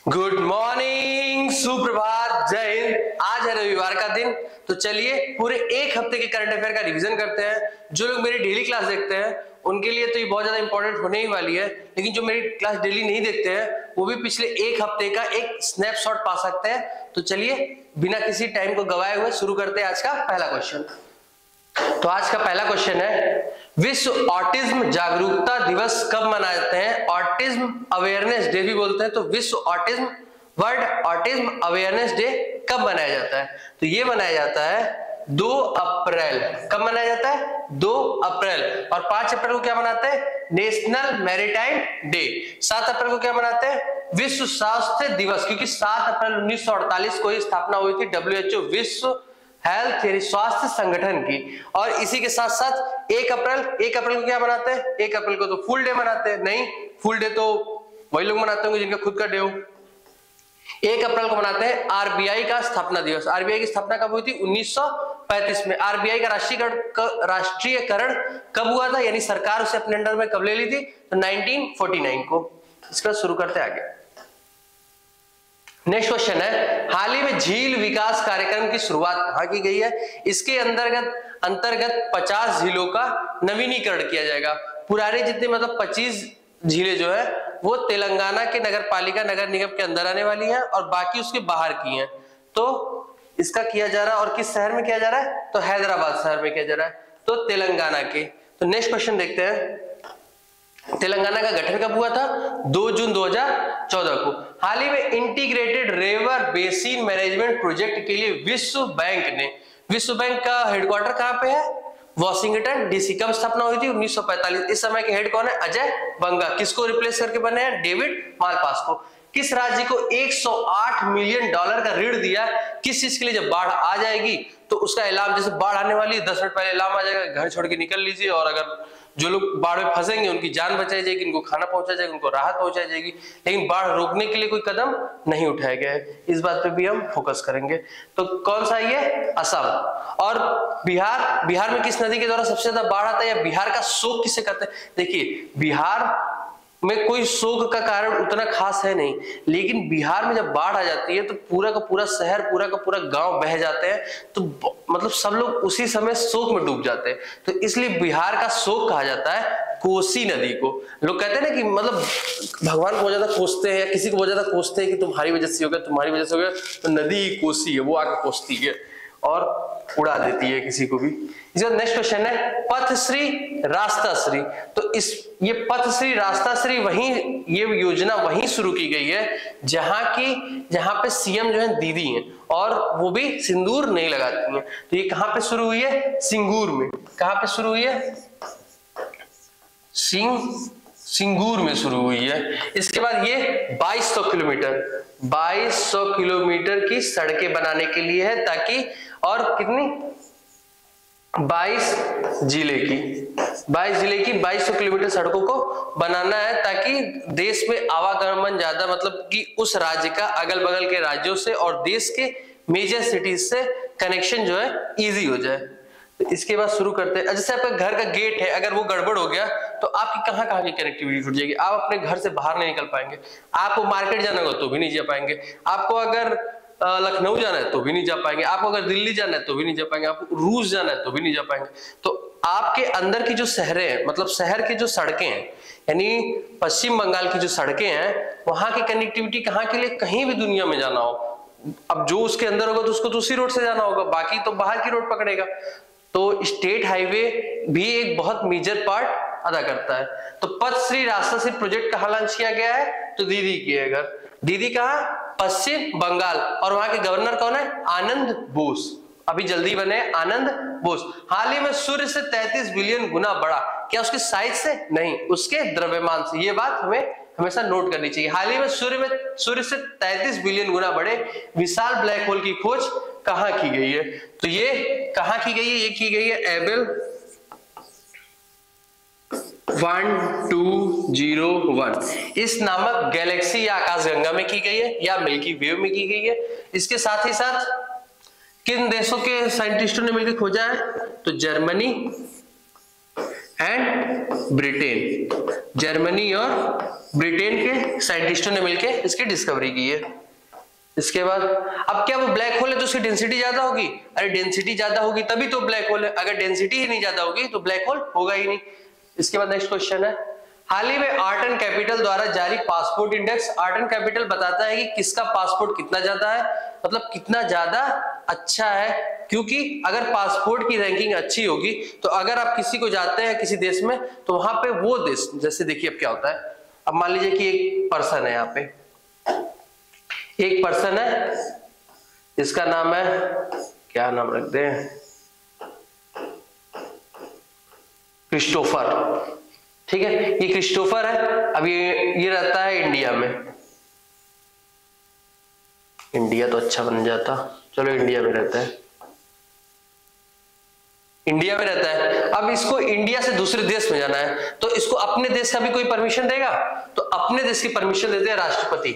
Good morning, सुप्रभात, जय हिंद। आज है रविवार का दिन, तो चलिए पूरे एक हफ्ते के करंट अफेयर का रिवीजन करते हैं। जो लोग मेरी डेली क्लास देखते हैं उनके लिए तो ये बहुत ज्यादा इंपॉर्टेंट होने ही वाली है, लेकिन जो मेरी क्लास डेली नहीं देखते हैं वो भी पिछले एक हफ्ते का एक स्नैपशॉट पा सकते हैं। तो चलिए बिना किसी टाइम को गवाए हुए शुरू करते हैं आज का पहला क्वेश्चन। तो आज का पहला क्वेश्चन है, विश्व ऑटिज्म जागरूकता दिवस कब मनाते हैं? ऑटिज्म अवेयरनेस डे भी बोलते हैं। तो विश्व autism world autism awareness day कब मनाया जाता है? तो ये मनाया जाता है 2 अप्रैल। कब मनाया जाता है? 2 अप्रैल। और 5 अप्रैल को क्या मनाते हैं? National maritime day. 7 अप्रैल को क्या मनाते हैं? विश्व स्वास्थ्य दिवस, क्योंकि 7 अप्रैल 1948 को ही स्थापना हुई थी WHO विश्व हेल्थ यानी स्वास्थ्य संगठन की। और इसी के साथ साथ 1 अप्रैल को क्या मनाते हैं? 1 अप्रैल को तो फुल डे मनाते हैं। नहीं, फुल डे तो वही लोग मनाते होंगे जिनका खुद का डे हो। 1 अप्रैल को मनाते हैं RBI का स्थापना दिवस। RBI की स्थापना कब हुई थी? 1935 में। RBI का राष्ट्रीयकरण कब हुआ था, यानी सरकार उसे अपने अंडर में कब ले ली थी? तो 1949 को। इसका शुरू करते हैं आगे। नेक्स्ट क्वेश्चन है, हाल ही में झील विकास कार्यक्रम की शुरुआत कहां की गई है? इसके अंतर्गत 50 झीलों का नवीनीकरण किया जाएगा। पुराने जितने मतलब 25 झीलें जो है वो तेलंगाना के नगर पालिका नगर निगम के अंदर आने वाली हैं और बाकी उसके बाहर की हैं। तो इसका किया जा रहा है, और किस शहर में किया जा रहा है? तो हैदराबाद शहर में किया जा रहा है, तो तेलंगाना के। तो नेक्स्ट क्वेश्चन देखते हैं, तेलंगाना का गठन कब हुआ था? 2 जून 2014 को। हाल ही में integrated river basin management project के लिए विश्व बैंक का हेडक्वार्टर कहां पे है? Washington DC। कब स्थापना हुई थी? 1945। इस समय के हेड कौन है? अजय बंगा। किसको रिप्लेस करके बने हैं? डेविड मालपास को। किस राज्य को $108 मिलियन का ऋण दिया? किस चीज के लिए? जब बाढ़ आ जाएगी तो उसका ऐलान, जैसे बाढ़ आने वाली है 10 मिनट पहले ऐलान आ जाएगा, घर छोड़ के निकल लीजिए, और अगर जो लोग बाढ़ में फंसेंगे उनकी जान बचाई जाएगी, उनको खाना पहुंचाया जाएगा, उनको राहत पहुंचाई जाएगी। लेकिन बाढ़ रोकने के लिए कोई कदम नहीं उठाया गया है। इस बात पे भी हम फोकस करेंगे। तो कौन सा ये? असम। और बिहार में किस नदी के द्वारा सबसे ज्यादा बाढ़ आता है, या बिहार का शोक किसे कहते हैं? देखिए, बिहार में कोई शोक का कारण उतना खास है नहीं, लेकिन बिहार में जब बाढ़ आ जाती है तो पूरा का पूरा शहर, पूरा का पूरा गांव बह जाते हैं। तो मतलब सब लोग उसी समय शोक में डूब जाते हैं। तो इसलिए बिहार का शोक कहा जाता है कोसी नदी को। लोग कहते हैं ना कि मतलब भगवान को बहुत ज्यादा कोसते हैं, या किसी को बहुत ज्यादा कोसते हैं कि तुम्हारी वजह से हो गया, तुम्हारी वजह से हो गया। तो नदी कोसी है, वो आके कोसती है और उड़ा देती है किसी को भी। इसका नेक्स्ट क्वेश्चन है, पथश्री रास्ताश्री। तो ये पथश्री रास्ताश्री ये योजना वहीं शुरू की गई है जहां पे CM जो है दीदी हैं, और वो भी सिंदूर नहीं लगाती हैं। तो ये कहां पे शुरू हुई है? सिंगूर में। कहां पे शुरू हुई है? सिंगूर में शुरू हुई है। इसके बाद ये 2200 किलोमीटर की सड़कें बनाने के लिए है, ताकि, और कितनी? 22 जिले की 2200 किलोमीटर सड़कों को बनाना है, ताकि देश में आवागमन ज्यादा, मतलब कि उस राज्य का अगल बगल के राज्यों से और देश के मेजर सिटीज से कनेक्शन जो है इजी हो जाए। तो इसके बाद शुरू करते हैं। जैसे आपका घर का गेट है, अगर वो गड़बड़ हो गया तो आपकी कहां की कनेक्टिविटी छूट जाएगी। आप अपने घर से बाहर नहीं निकल पाएंगे, आपको मार्केट जाना होगा तो भी नहीं जा पाएंगे, आपको अगर लखनऊ जाना है तो भी नहीं जा पाएंगे, आपको अगर दिल्ली जाना है तो भी नहीं जा पाएंगे, आपको रूस जाना है तो भी नहीं जा पाएंगे। तो आपके अंदर की जो शहरें हैं, मतलब शहर की जो सड़कें हैं, यानी पश्चिम बंगाल की जो सड़कें हैं, वहां की कनेक्टिविटी कहाँ के लिए? कहीं भी दुनिया में जाना हो, अब जो उसके अंदर होगा तो उसको तो उसी रोड से जाना होगा, बाकी तो बाहर की रोड पकड़ेगा। तो स्टेट हाईवे भी एक बहुत मेजर पार्ट अदा करता है। तो पथश्री रास्ताश्री प्रोजेक्ट कहाँ लॉन्च किया गया है? तो दीदी के घर। दीदी कहाँ? पश्चिम बंगाल। और वहां के गवर्नर कौन है? आनंद बोस। अभी जल्दी बने आनंद बोस। हाल ही में सूर्य से 33 बिलियन गुना बड़ा। क्या उसके साइज से? नहीं, उसके द्रव्यमान से। ये बात हमें हमेशा नोट करनी चाहिए। हाल ही में सूर्य से 33 बिलियन गुना बड़े विशाल ब्लैक होल की खोज कहां की गई है? तो ये कहां की गई है? ये की गई है एबेल 1201 इस नामक गैलेक्सी या आकाशगंगा में की गई है, या मिल्की वे में की गई है। इसके साथ ही साथ किन देशों के साइंटिस्टों ने मिलकर खोजा है? तो जर्मनी, एंड ब्रिटेन। जर्मनी और ब्रिटेन के साइंटिस्टों ने मिलकर इसकी डिस्कवरी की है। इसके बाद अब क्या वो ब्लैक होल है तो उसकी डेंसिटी ज्यादा होगी? अरे डेंसिटी ज्यादा होगी तभी तो ब्लैक होल है, अगर डेंसिटी ही नहीं ज्यादा होगी तो ब्लैक होल होगा ही नहीं। इसके बाद नेक्स्ट क्वेश्चन है, हाल ही में आर्ट एंड कैपिटल द्वारा जारी passport index. Art and capital बताता है कि किसका पासपोर्ट कितना ज्यादा है, मतलब कितना ज्यादा अच्छा है, क्योंकि अगर पासपोर्ट की रैंकिंग अच्छी होगी तो अगर आप किसी को जाते हैं किसी देश में तो वहां पे वो देश, जैसे देखिए अब क्या होता है, अब मान लीजिए कि एक पर्सन है, यहाँ पे एक पर्सन है, इसका नाम है, क्या नाम रख दें, क्रिस्टोफर, ठीक है, ये क्रिस्टोफर है। अब ये रहता है इंडिया में, इंडिया तो अच्छा बन जाता, चलो इंडिया में रहता है, इंडिया में रहता है। अब इसको इंडिया से दूसरे देश में जाना है तो इसको अपने देश का भी कोई परमिशन देगा? तो अपने देश की परमिशन देते हैं राष्ट्रपति।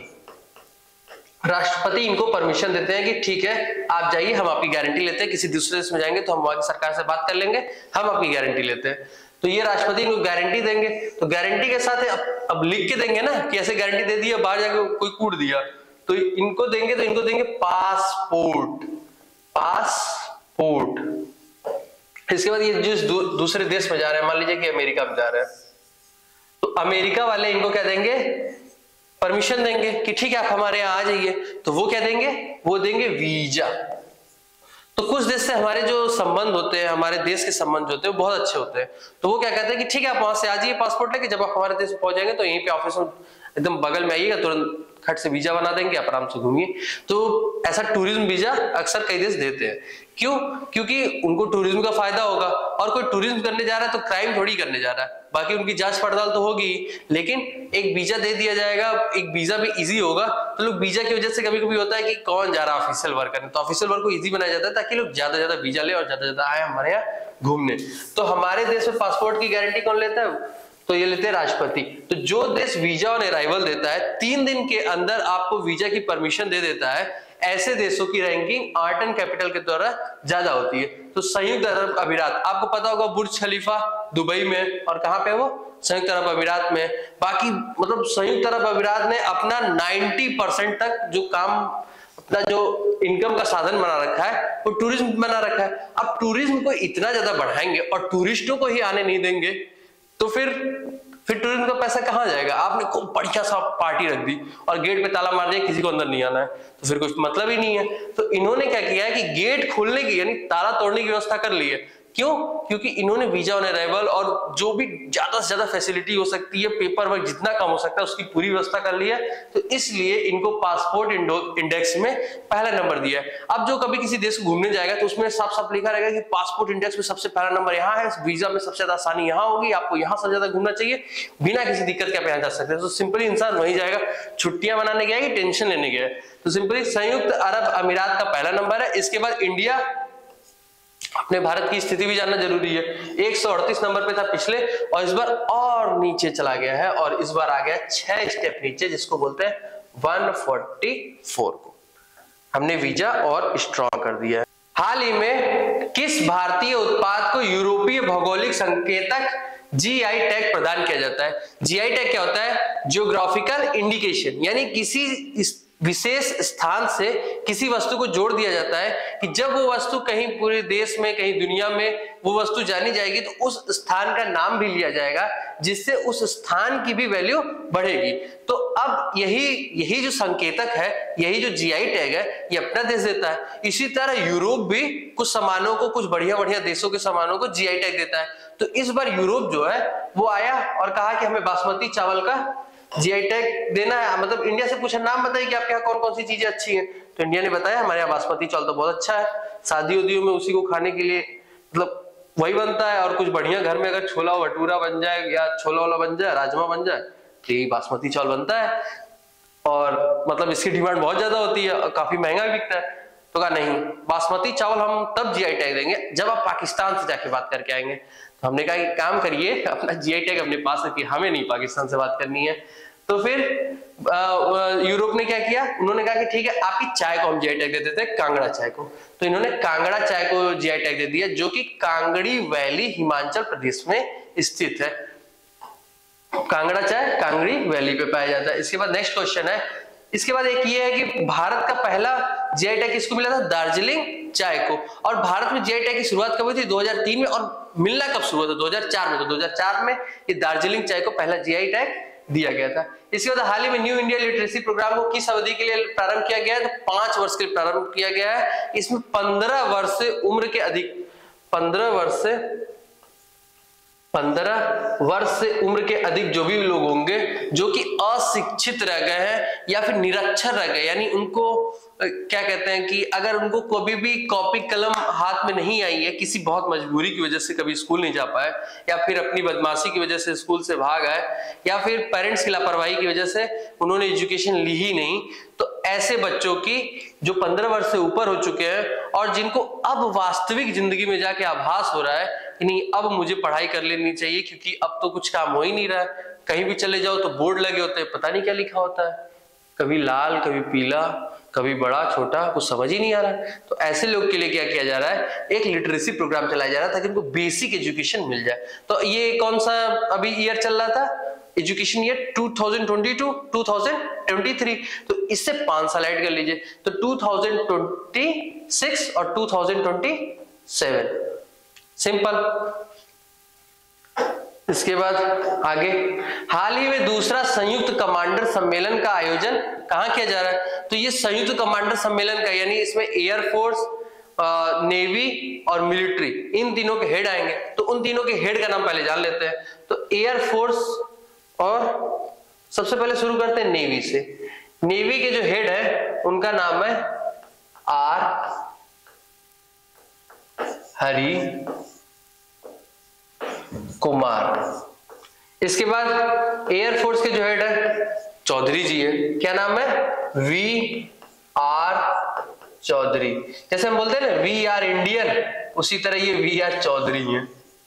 राष्ट्रपति इनको परमिशन देते हैं कि ठीक है आप जाइए, हम आपकी गारंटी लेते हैं, किसी दूसरे देश में जाएंगे तो हम वहां की सरकार से बात कर लेंगे, हम आपकी गारंटी लेते हैं। तो ये राष्ट्रपति इनको गारंटी देंगे, तो गारंटी के साथ अब लिख के देंगे ना कि ऐसे गारंटी दे दी, बाहर जाके कोई कूट दिया तो इनको देंगे, तो इनको देंगे पासपोर्ट। पासपोर्ट। इसके बाद ये जो दूसरे देश में जा रहे हैं, मान लीजिए कि अमेरिका में जा रहे हैं, तो अमेरिका वाले इनको क्या देंगे, परमिशन देंगे कि ठीक है आप हमारे यहाँ आ जाइए। तो वो क्या देंगे, वो देंगे वीजा। तो कुछ देश से हमारे जो संबंध होते हैं, हमारे देश के संबंध होते हैं वो बहुत अच्छे होते हैं, तो वो क्या कहते हैं कि ठीक है आप वहां से आ जाइए पासपोर्ट लेके, जब आप हमारे देश में पहुंच जाएंगे तो यहीं पे ऑफिस में एकदम बगल में आइएगा, तुरंत खट से वीजा बना देंगे, आप आराम से घूमिए। तो ऐसा टूरिज्म वीजा अक्सर कई देश देते हैं। क्यों? क्योंकि उनको टूरिज्म का फायदा होगा, और कोई टूरिज्म करने जा रहा है तो क्राइम थोड़ी करने जा रहा है, बाकी उनकी जांच पड़ताल तो होगी, लेकिन एक वीजा दे दिया जाएगा, एक वीजा भी इजी होगा। तो लोग वीजा की वजह से कभी कभी होता है कि कौन जा रहा है ऑफिशियल वर्क करने, तो ऑफिशियल वर्क को इजी बनाया जाता है ताकि लोग ज्यादा वीजा ले और ज्यादा आए हमारे यहाँ घूमने। तो हमारे देश में पासपोर्ट की गारंटी कौन लेता है? तो ये लेते हैं राष्ट्रपति। तो जो देश वीजा ऑन अराइवल देता है, 3 दिन के अंदर आपको वीजा की परमिशन दे देता है, ऐसे देशों की रैंकिंग आर्ट एंड कैपिटल के द्वारा ज्यादा होती है। तो संयुक्त अरब अमीरात, आपको पता होगा बुर्ज खलीफा दुबई में, और कहां पे वो, संयुक्त अरब अमीरात में। बाकी मतलब संयुक्त अरब अमीरात ने अपना 90% तक जो काम, अपना जो इनकम का साधन बना रखा है वो टूरिज्म बना रखा है। अब टूरिज्म को इतना ज्यादा बढ़ाएंगे और टूरिस्टों को ही आने नहीं देंगे तो फिर टूरिज्म का पैसा कहाँ जाएगा? आपने खूब बढ़िया सा पार्टी रख दी और गेट पे ताला मार दिया, किसी को अंदर नहीं आना है, तो फिर कुछ मतलब ही नहीं है। तो इन्होंने क्या किया है कि गेट खोलने की यानी ताला तोड़ने की व्यवस्था कर ली है। क्यों? क्योंकि इन्होंने वीजा ऑन अराइवल और जो भी ज्यादा से ज्यादा फैसिलिटी हो सकती है, पेपर वर्क जितना कम हो सकता है उसकी पूरी व्यवस्था कर ली है। तो इसलिए इनको पासपोर्ट इंडेक्स में पहला नंबर दिया है। अब जो कभी किसी देश को घूमने जाएगा तो उसमें साफ साफ लिखा रहेगा कि पासपोर्ट इंडेक्स में सबसे पहला नंबर यहाँ है, वीजा में सबसे ज्यादा आसानी यहाँ होगी, आपको यहाँ सबसे ज्यादा घूमना चाहिए, बिना किसी दिक्कत के आप यहाँ जा सकते हैं। तो सिंपली इंसान वही जाएगा, छुट्टियां मनाने गया कि टेंशन लेने गया। तो सिंपली संयुक्त अरब अमीरात का पहला नंबर है। इसके बाद इंडिया, अपने भारत की स्थिति भी जानना जरूरी है। 138 नंबर पे था पिछले, और इस बार और नीचे चला गया है, और इस बार आ गया 6 स्टेप नीचे, जिसको बोलते हैं 144 को हमने वीजा और स्ट्रॉन्ग कर दिया है। हाल ही में किस भारतीय उत्पाद को यूरोपीय भौगोलिक संकेतक जीआई टैग प्रदान किया जाता है? जीआई टैग क्या होता है? जियोग्राफिकल इंडिकेशन, यानी किसी विशेष स्थान से किसी वस्तु को जोड़ दिया जाता है कि जब वो वस्तु कहीं पूरे देश में, कहीं दुनिया में वो वस्तु जानी जाएगी तो उस स्थान का नाम भी लिया जाएगा, जिससे उस स्थान की भी वैल्यू बढ़ेगी। तो अब यही जो संकेतक है, यही जो जीआई टैग है, ये अपना देश देता है। इसी तरह यूरोप भी कुछ सामानों को, कुछ बढ़िया बढ़िया देशों के सामानों को जीआई टैग देता है। तो इस बार यूरोप जो है वो आया और कहा कि हमें बासमती चावल का जीआई टैग देना है। मतलब इंडिया से पूछा नाम बताइए कि आपके यहाँ कौन कौन सी चीजें अच्छी हैं, तो इंडिया ने बताया हमारे यहाँ बासमती चावल तो बहुत अच्छा है, शादी उदियों में उसी को खाने के लिए मतलब वही बनता है, और कुछ बढ़िया घर में अगर छोला भटूरा बन जाए या छोला वाला बन जाए, राजमा बन जाए, तो यही बासमती चावल बनता है। और मतलब इसकी डिमांड बहुत ज्यादा होती है, काफी महंगा भी बिकता है। तो कहा नहीं, बासमती चावल हम तब जीआई टैग देंगे जब आप पाकिस्तान से जाके बात करके आएंगे। तो हमने कहा कि काम करिए, अपना जीआई टैग अपने पास रखिए, हमें नहीं पाकिस्तान से बात करनी है। तो फिर यूरोप ने क्या किया, उन्होंने कहा कि ठीक है आपकी चाय को हम जीआई टैग दे देते हैं, कांगड़ा चाय को। तो इन्होंने कांगड़ा चाय को जीआई टैग दे दिया, जो कि कांगड़ी वैली हिमाचल प्रदेश में स्थित है। कांगड़ा चाय कांगड़ी वैली पे पाया जाता है। इसके बाद नेक्स्ट क्वेश्चन है, इसके बाद एक ये है कि भारत का पहला जीआई टैग किसको मिला था, दार्जिलिंग चाय को। और भारत में जीआई टैग की शुरुआत कब हुई थी, 2003 में, और मिलना कब शुरू हुआ था, 2004 में। तो 2004 में ये दार्जिलिंग चाय को पहला जीआई टैग दिया गया था। इसके बाद हाल ही में न्यू इंडिया लिटरेसी प्रोग्राम को किस अवधि के लिए प्रारंभ किया गया है, तो 5 वर्ष के लिए प्रारंभ किया गया है। इसमें 15 वर्ष से उम्र के अधिक 15 वर्ष से उम्र के अधिक जो भी लोग होंगे जो कि अशिक्षित रह गए हैं या फिर निरक्षर रह गए, यानी उनको क्या कहते हैं कि अगर उनको कभी भी कॉपी कलम हाथ में नहीं आई है, किसी बहुत मजबूरी की वजह से कभी स्कूल नहीं जा पाए, या फिर अपनी बदमाशी की वजह से स्कूल से भाग आए, या फिर पेरेंट्स की लापरवाही की वजह से उन्होंने एजुकेशन ली ही नहीं, तो ऐसे बच्चों की जो 15 वर्ष से ऊपर हो चुके हैं और जिनको अब वास्तविक जिंदगी में जाके आभास हो रहा है कि नहीं अब मुझे पढ़ाई कर लेनी चाहिए, क्योंकि अब तो कुछ काम हो ही नहीं रहा है, कहीं भी चले जाओ तो बोर्ड लगे होते हैं, पता नहीं क्या लिखा होता है, कभी लाल कभी पीला कभी बड़ा छोटा, कुछ समझ ही नहीं आ रहा है। तो ऐसे लोग के लिए क्या किया जा रहा है, एक लिटरेसी प्रोग्राम चलाया जा रहा है ताकि उनको बेसिक एजुकेशन मिल जाए। तो ये कौन सा अभी ईयर चल रहा था, एजुकेशन ईयर 2022 2023, तो इससे 5 साल ऐड कर लीजिए, तो 2026 और 2027, सिंपल। इसके बाद आगे, हाल ही में दूसरा संयुक्त कमांडर सम्मेलन का आयोजन कहां किया जा रहा है, तो ये संयुक्त कमांडर सम्मेलन का, यानी इसमें एयरफोर्स, नेवी और मिलिट्री, इन तीनों के हेड आएंगे। तो उन तीनों के हेड का नाम पहले जान लेते हैं। तो एयरफोर्स, और सबसे पहले शुरू करते हैं नेवी से। नेवी के जो हेड है उनका नाम है आर हरि कुमार। इसके बाद एयरफोर्स के जो हेड है चौधरी जी है, क्या नाम है, वी आर चौधरी। जैसे हम बोलते हैं ना वी आर इंडियन, उसी तरह ये वी आर चौधरी है।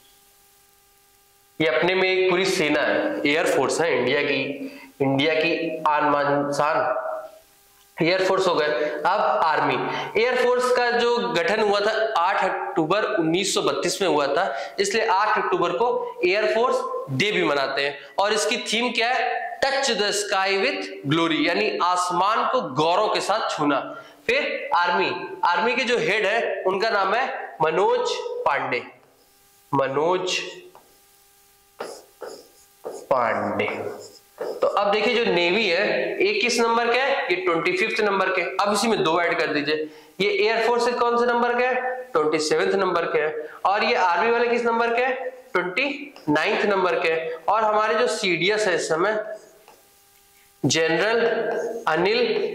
ये अपने में एक पूरी सेना है, एयरफोर्स है इंडिया की आन बान शान। एयरफोर्स हो गए। अब आर्मी, एयरफोर्स का जो गठन हुआ था 8 अक्टूबर 1932 में हुआ था, इसलिए 8 अक्टूबर को एयरफोर्स डे भी मनाते हैं। और इसकी थीम क्या है, touch the sky with glory, यानी आसमान को गौरव के साथ छूना। फिर आर्मी के जो हेड है उनका नाम है मनोज पांडे, मनोज पांडे। तो अब देखिए जो नेवी है एक किस नंबर के है, ये 25th नंबर के। अब इसी में 2 ऐड कर दीजिए, ये एयरफोर्स कौन से नंबर के है, 27th नंबर के है। और ये आर्मी वाले किस नंबर के है, 29th नंबर के। और हमारे जो सीडीएस है इस समय जनरल अनिल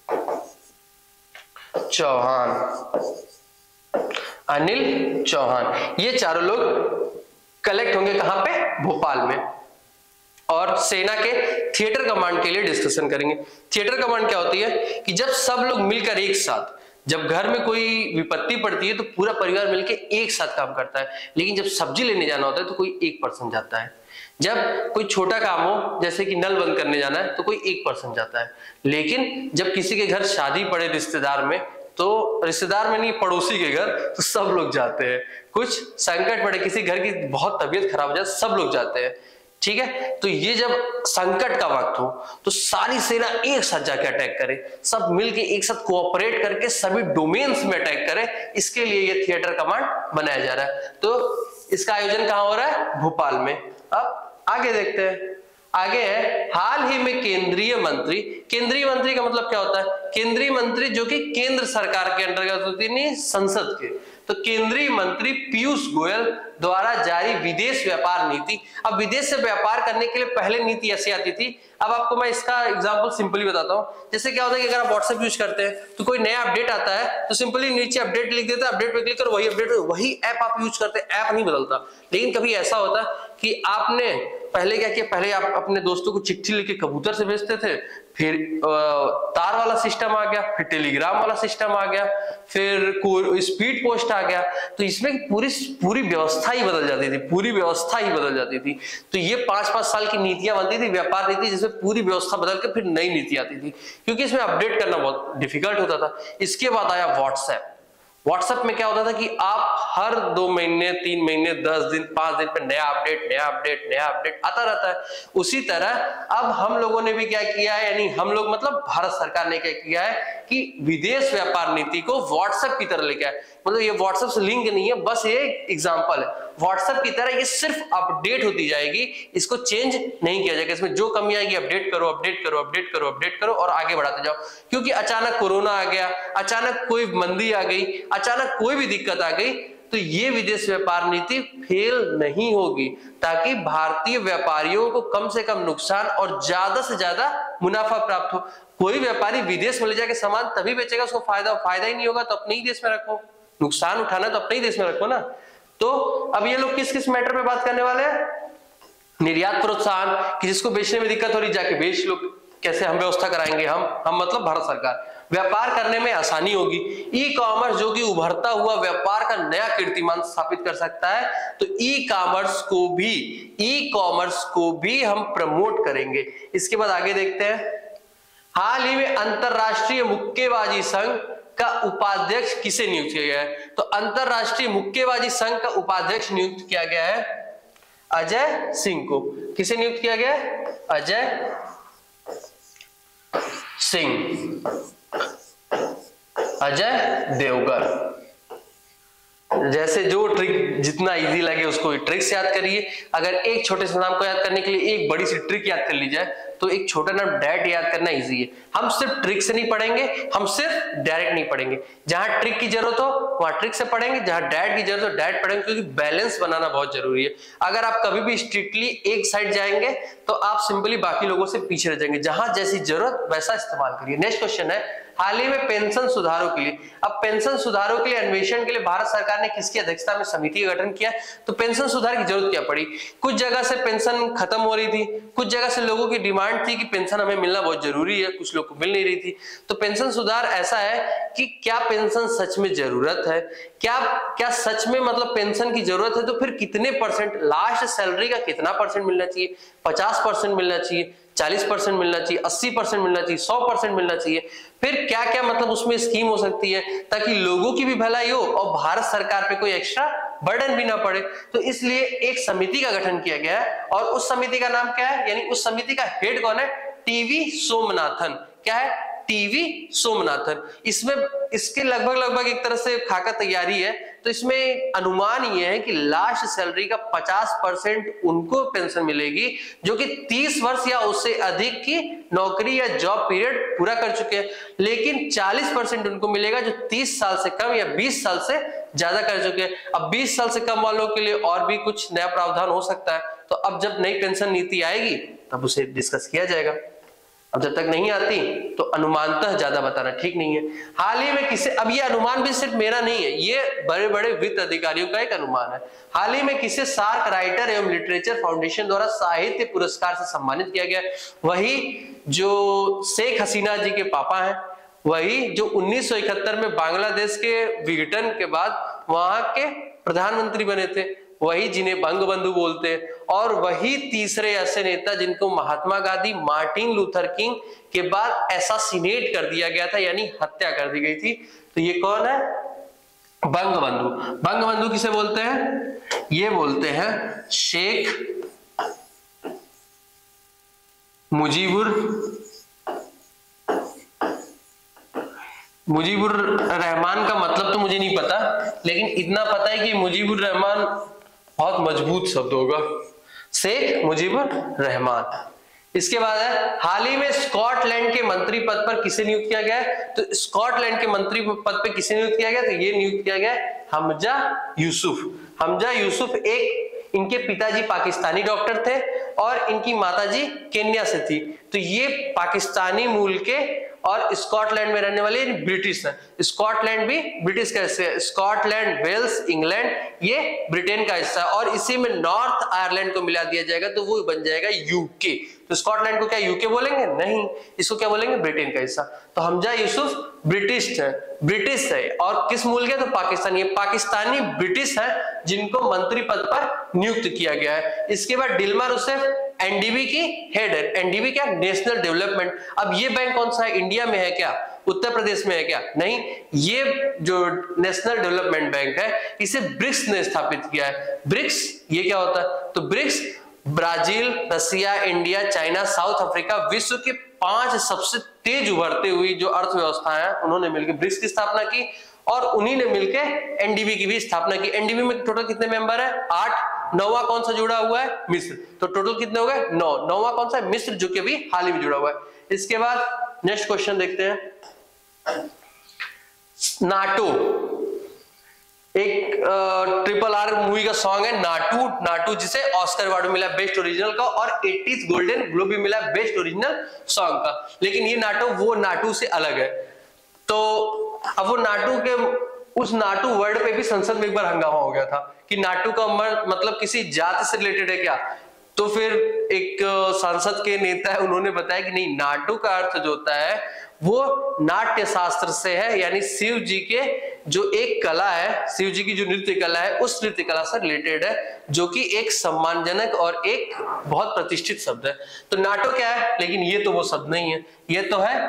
चौहान, ये चारों लोग कलेक्ट होंगे कहां पे, भोपाल में। और सेना के थिएटर कमांड के लिए डिस्कशन करेंगे। थिएटर कमांड क्या होती है कि जब सब लोग मिलकर एक साथ, जब घर में कोई विपत्ति पड़ती है तो पूरा परिवार मिलकर एक साथ काम करता है, लेकिन जब सब्जी लेने जाना होता है तो कोई एक पर्सन जाता है। जब कोई छोटा काम हो जैसे कि नल बंद करने जाना है तो कोई एक पर्सन जाता है। लेकिन जब किसी के घर शादी पड़े रिश्तेदार में, तो रिश्तेदार में नहीं पड़ोसी के घर, तो सब लोग जाते हैं। कुछ संकट पड़े, किसी घर की बहुत तबीयत खराब हो जाए, सब लोग जाते हैं, ठीक है। तो ये जब संकट का वक्त हो तो सारी सेना एक साथ जाके अटैक करे, सब मिलके एक साथ कोऑपरेट करके सभी डोमेन्स में अटैक करे, इसके लिए ये थिएटर कमांड बनाया जा रहा है। तो इसका आयोजन कहां हो रहा है, भोपाल में। अब आगे देखते हैं, आगे है हाल ही में केंद्रीय मंत्री का मतलब क्या होता है, केंद्रीय मंत्री जो कि केंद्र सरकार के अंतर्गत होती है, संसद के। तो केंद्रीय मंत्री पीयूष गोयल द्वारा जारी विदेश व्यापार नीति। अब विदेश से व्यापार करने के लिए पहले नीति ऐसी आती थी, अब आपको मैं इसका एग्जांपल सिंपली बताता हूं। जैसे क्या होता है कि अगर आप व्हाट्सएप यूज करते हैं तो कोई नया अपडेट आता है तो सिंपली नीचे अपडेट लिख देता है, अपडेट पे क्लिक करो, वही ऐप आप यूज करते हैं, ऐप नहीं बदलता। लेकिन कभी ऐसा होता कि आपने पहले क्या किया, पहले आप अपने दोस्तों को चिट्ठी लिख के कबूतर से भेजते थे, फिर तार वाला सिस्टम आ गया, फिर टेलीग्राम वाला सिस्टम आ गया, फिर स्पीड पोस्ट आ गया। तो इसमें पूरी व्यवस्था ही बदल जाती थी, पूरी व्यवस्था ही बदल जाती थी। तो ये 5-5 साल की नीतियां बनती थी, व्यापार नीति, जिसमें पूरी व्यवस्था बदल के फिर नई नीति आती थी, क्योंकि इसमें अपडेट करना बहुत डिफिकल्ट होता था। इसके बाद आया व्हाट्सएप। व्हाट्सएप में क्या होता था कि आप हर 2 महीने, 3 महीने, 10 दिन, 5 दिन पे नया अपडेट आता रहता है। उसी तरह अब हम लोगों ने भी क्या किया है, यानी हम लोग मतलब भारत सरकार ने क्या किया है कि विदेश व्यापार नीति को व्हाट्सएप की तरह लेके आए। मतलब ये व्हाट्सएप से लिंक नहीं है, बस ये एग्जांपल है। व्हाट्सएप की तरह ये सिर्फ अपडेट होती जाएगी, इसको चेंज नहीं किया जाएगा। इसमें जो कमी आएगी अपडेट करो और आगे बढ़ाते जाओ। क्योंकि अचानक कोरोना आ गया, अचानक कोई मंदी आ गई, अचानक कोई भी दिक्कत आ गई, तो ये विदेश व्यापार नीति फेल नहीं होगी, ताकि भारतीय व्यापारियों को कम से कम नुकसान और ज्यादा से ज्यादा मुनाफा प्राप्त हो। कोई व्यापारी विदेश में ले जाके सामान तभी बेचेगा, उसको फायदा ही नहीं होगा तो अपने ही देश में रखो। नुकसान उठाना तो अपने ही देश में रखो ना। तो अब ये लोग किस किस मैटर पे बात करने वाले हैं? निर्यात प्रोत्साहन, कि जिसको बेचने में दिक्कत हो रही जाके बेच लो, कैसे हम व्यवस्था कराएंगे, हम मतलब भारत सरकार। व्यापार करने में आसानी होगी। ई कॉमर्स जो कि उभरता हुआ व्यापार का नया कीर्तिमान स्थापित कर सकता है, तो ई कॉमर्स को भी हम प्रमोट करेंगे। इसके बाद आगे देखते हैं। हाल ही में अंतरराष्ट्रीय मुक्केबाजी संघ का उपाध्यक्ष किसे नियुक्त किया गया है? तो अंतरराष्ट्रीय मुक्केबाजी संघ का उपाध्यक्ष नियुक्त किया गया है अजय सिंह को। किसे नियुक्त किया गया है? अजय सिंह, अजय देवगन। जैसे जो ट्रिक जितना इजी लगे उसको ट्रिक्स याद करिए। अगर एक छोटे से नाम को याद करने के लिए एक बड़ी सी ट्रिक याद कर ली जाए, तो एक छोटा नाम डायरेक्ट याद करना इजी है। हम सिर्फ ट्रिक से नहीं पढ़ेंगे, हम सिर्फ डायरेक्ट नहीं पढ़ेंगे। जहां ट्रिक की जरूरत हो वहां ट्रिक से पढ़ेंगे, जहां डायरेक्ट की जरूरत हो डायरेक्ट पढ़ेंगे, क्योंकि बैलेंस बनाना बहुत जरूरी है। अगर आप कभी भी स्ट्रिक्टली एक साइड जाएंगे तो आप सिंपली बाकी लोगों से पीछे रह जाएंगे। जहां जैसी जरूरत वैसा इस्तेमाल करिए। नेक्स्ट क्वेश्चन है, हाल ही में पेंशन सुधारों के लिए, अब पेंशन सुधारों के लिए अन्वेषण के लिए भारत सरकार ने किसकी अध्यक्षता में समिति का गठन किया? तो पेंशन सुधार की जरूरत क्या पड़ी? कुछ जगह से पेंशन खत्म हो रही थी, कुछ जगह से लोगों की डिमांड थी कि पेंशन हमें मिलना बहुत जरूरी है, कुछ लोग को मिल नहीं रही थी। तो पेंशन सुधार ऐसा है कि क्या पेंशन सच में जरूरत है, क्या सच में मतलब पेंशन की जरूरत है, तो फिर कितने परसेंट, लास्ट सैलरी का कितना परसेंट मिलना चाहिए? 50% मिलना चाहिए, 40% मिलना चाहिए, 80% मिलना चाहिए, 100% मिलना चाहिए? फिर क्या क्या मतलब उसमें स्कीम हो सकती है, ताकि लोगों की भी भलाई हो और भारत सरकार पे कोई एक्स्ट्रा बर्डन भी ना पड़े। तो इसलिए एक समिति का गठन किया गया है, और उस समिति का नाम क्या है, यानी उस समिति का हेड कौन है? टीवी सोमनाथन। क्या है? टीवी सोमनाथन। इसमें इसके लगभग एक तरह से खाका तैयारी है। तो इसमें अनुमान ये है कि लास्ट सैलरी का 50% उनको पेंशन मिलेगी जो कि 30 वर्ष या उससे अधिक की नौकरी या जॉब पीरियड पूरा कर चुके हैं, लेकिन 40% उनको मिलेगा जो 30 साल से कम या 20 साल से ज्यादा कर चुके हैं। अब 20 साल से कम वालों के लिए और भी कुछ नया प्रावधान हो सकता है, तो अब जब नई पेंशन नीति आएगी तब उसे डिस्कस किया जाएगा। अब जब तक नहीं आती तो अनुमानतः ज्यादा बताना ठीक नहीं है। हाल ही में किसे, अब ये अनुमान भी सिर्फ मेरा नहीं है, ये बड़े बड़े वित्त अधिकारियों का एक अनुमान है। हाल ही में किसे सार्क राइटर एवं लिटरेचर फाउंडेशन द्वारा साहित्य पुरस्कार से सम्मानित किया गया? वही जो शेख हसीना जी के पापा हैं, वही जो 1971 में बांग्लादेश के विघटन के बाद वहां के प्रधानमंत्री बने थे, वही जिन्हें बंगबंधु बोलते हैं, और वही तीसरे ऐसे नेता जिनको Mahatma Gandhi, Martin Luther King के बाद एसासिनेट कर दिया गया था, यानी हत्या कर दी गई थी। तो ये कौन है? बंगबंधु। बंगबंधु किसे बोलते हैं? ये बोलते हैं शेख मुजीबुर रहमान। का मतलब तो मुझे नहीं पता, लेकिन इतना पता है कि मुजीबुर रहमान बहुत मजबूत शब्द होगा, शेख मुजीबुर रहमान। इसके बाद है, हाल ही में स्कॉटलैंड के मंत्री पद पर किसे नियुक्त किया गया है? तो स्कॉटलैंड के मंत्री पद पर किसे नियुक्त किया गया? तो ये नियुक्त किया गया है हमजा यूसुफ। हमजा यूसुफ एक, इनके पिताजी पाकिस्तानी डॉक्टर थे और इनकी माताजी केन्या से थी। तो ये पाकिस्तानी मूल के और स्कॉटलैंड में रहने वाले ब्रिटिश हैं। स्कॉटलैंड भी ब्रिटिश का हिस्सा है, स्कॉटलैंड, वेल्स, इंग्लैंड ये ब्रिटेन का हिस्सा है, और इसी में नॉर्थ आयरलैंड को मिला दिया जाएगा तो वो बन जाएगा यूके। तो स्कॉटलैंड को क्या यूके बोलेंगे? नहीं, इसको क्या बोलेंगे? ब्रिटेन का हिस्सा। तो हमजा यूसुफ ब्रिटिश है और किस मूल के? तो पाकिस्तानी, पाकिस्तानी ब्रिटिश है जिनको मंत्री पद पर नियुक्त किया गया है। इसके बाद दिलमा रूसेफ एनडीबी की हेड है। एनडीबी क्या? National development. अब ये बैंक कौन सा है? इंडिया में है क्या? उत्तर प्रदेश में है क्या? नहीं, ये जो नेशनल डेवलपमेंट बैंक है इसे ब्रिक्स ने स्थापित किया है। ब्रिक्स ये क्या होता है? तो BRICS Brazil, Russia, India, China, South Africa, विश्व के 5 सबसे तेज उभरते हुई जो अर्थव्यवस्था है उन्होंने मिलकर ब्रिक्स की स्थापना की, और उन्हीं ने मिलकर एनडीबी की भी स्थापना की। एनडीबी में टोटल कितने मेंबर है? 8। 9वां कौन सा जुड़ा हुआ है? मिस्र। तो टोटल कितने हो गए? 9। 9वां कौन सा है? मिस्र, जो कि अभी हाल ही में जुड़ा हुआ है। इसके बाद नेक्स्ट क्वेश्चन देखते हैं। नाटो, एक RRR मूवी का सॉन्ग है नाटू। नाटू जिसे ऑस्कर अवार्ड मिला बेस्ट ओरिजिनल का और 80th गोल्डन ग्लोब भी मिला बेस्ट ओरिजिनल सॉन्ग का। लेकिन ये नाटो वो नाटू से अलग है। तो अब वो नाटू के उस नाटू वर्ड पे भी संसद में एक बार हंगामा हो गया था कि नाटू का मतलब किसी जाति से रिलेटेड है क्या? तो फिर एक सांसद के नेता है उन्होंने बताया कि नहीं, नाटू का अर्थ जो होता है वो नाट्य शास्त्र से है, यानी शिव जी के जो एक कला है, शिव जी की जो नृत्य कला है उस नृत्य कला से रिलेटेड है, जो कि एक सम्मानजनक और एक बहुत प्रतिष्ठित शब्द है। तो नाटो क्या है? लेकिन ये तो वो शब्द नहीं है, ये तो है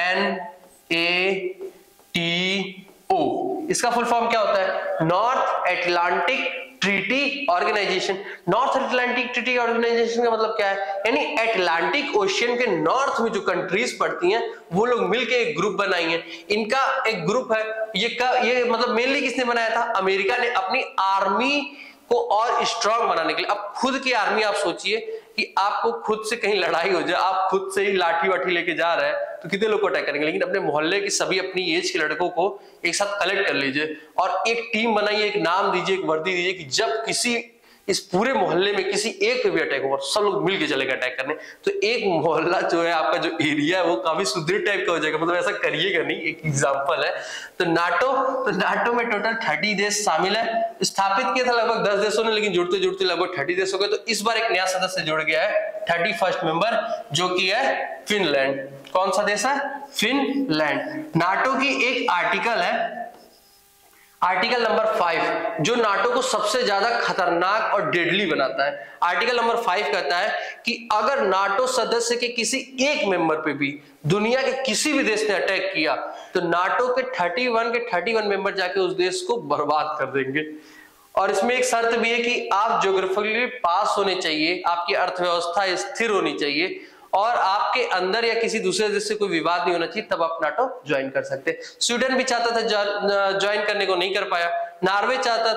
NATO। इसका फुल फॉर्म क्या होता है? North Atlantic Treaty Organization. North Atlantic Treaty Organization का मतलब क्या है? यानी अटलांटिक ओशियन के नॉर्थ में जो कंट्रीज पड़ती हैं वो लोग मिलकर एक ग्रुप बनाई हैं। इनका एक ग्रुप है, ये मतलब मेनली किसने बनाया था? अमेरिका ने, अपनी आर्मी को और स्ट्रांग बनाने के लिए। अब खुद की आर्मी आप सोचिए कि आपको खुद से कहीं लड़ाई हो जाए, आप खुद से ही लाठी वाठी लेके जा रहे हैं तो कितने लोग को अटैक करेंगे। लेकिन अपने मोहल्ले के सभी अपनी एज के लड़कों को एक साथ कलेक्ट कर लीजिए और एक टीम बनाइए, एक नाम दीजिए, एक वर्दी दीजिए कि जब किसी इस पूरे मोहल्ले में किसी एक पे भी अटैक होगा सब लोग मिलके चलेगा अटैक करने। तो एक मोहल्ला जो है आपका जो एरिया है वो काफी सुदृढ़ टाइप का हो जाएगा। मतलब ऐसा करिएगा नहीं, एक एग्जांपल है। तो नाटो में टोटल 30 देश शामिल है। स्थापित किया था लगभग 10 देशों ने, लेकिन जुड़ते जुड़ते लगभग 30 देश हो गए। तो इस बार एक नया सदस्य जुड़ गया है 31st मेंबर, जो कि है फिनलैंड। कौन सा देश है? फिनलैंड। नाटो की एक आर्टिकल है, आर्टिकल नंबर 5, जो नाटो को सबसे ज्यादा खतरनाक और डेडली बनाता है। आर्टिकल नंबर 5 कहता है कि अगर नाटो सदस्य के किसी एक मेंबर पे भी दुनिया के किसी भी देश ने अटैक किया तो नाटो के 31 मेंबर जाके उस देश को बर्बाद कर देंगे। और इसमें एक शर्त भी है कि आप ज्योग्राफिकली पास होने चाहिए, आपकी अर्थव्यवस्था स्थिर होनी चाहिए और आपके अंदर या किसी दूसरे देश से कोई विवाद नहीं होना चाहिए, तब आप नाटो ज्वाइन कर सकते हैं। स्वीडन भी चाहता था ज्वाइन करने को, नहीं कर पाया। नॉर्वे चाहता